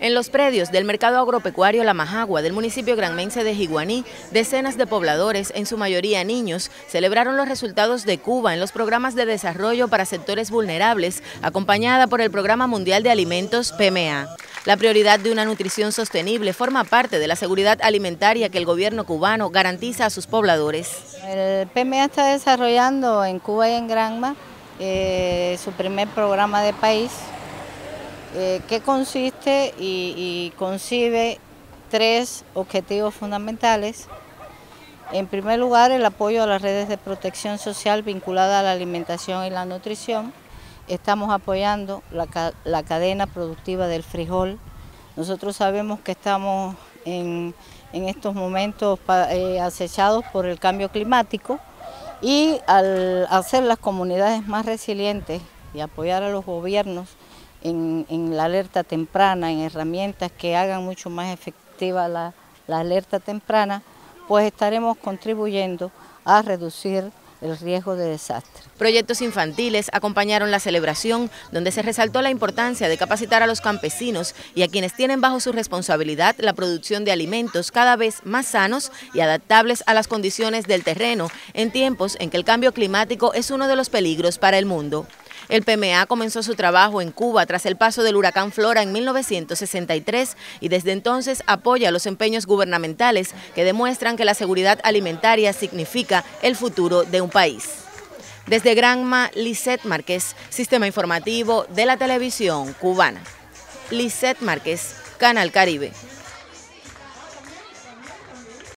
En los predios del mercado agropecuario La Majagua del municipio granmense de Jiguaní, decenas de pobladores, en su mayoría niños, celebraron los resultados de Cuba en los programas de desarrollo para sectores vulnerables, acompañada por el Programa Mundial de Alimentos PMA. La prioridad de una nutrición sostenible forma parte de la seguridad alimentaria que el gobierno cubano garantiza a sus pobladores. El PMA está desarrollando en Cuba y en Granma su primer programa de país, que consiste y concibe tres objetivos fundamentales. En primer lugar, el apoyo a las redes de protección social vinculadas a la alimentación y la nutrición. Estamos apoyando la cadena productiva del frijol. Nosotros sabemos que estamos en estos momentos acechados por el cambio climático, y al hacer las comunidades más resilientes y apoyar a los gobiernos en la alerta temprana, en herramientas que hagan mucho más efectiva la alerta temprana, pues estaremos contribuyendo a reducir el riesgo de desastre. Proyectos infantiles acompañaron la celebración, donde se resaltó la importancia de capacitar a los campesinos y a quienes tienen bajo su responsabilidad la producción de alimentos cada vez más sanos y adaptables a las condiciones del terreno, en tiempos en que el cambio climático es uno de los peligros para el mundo. El PMA comenzó su trabajo en Cuba tras el paso del huracán Flora en 1963 y desde entonces apoya los empeños gubernamentales que demuestran que la seguridad alimentaria significa el futuro de un país. Desde Granma, Lisette Márquez, Sistema Informativo de la Televisión Cubana. Lisette Márquez, Canal Caribe.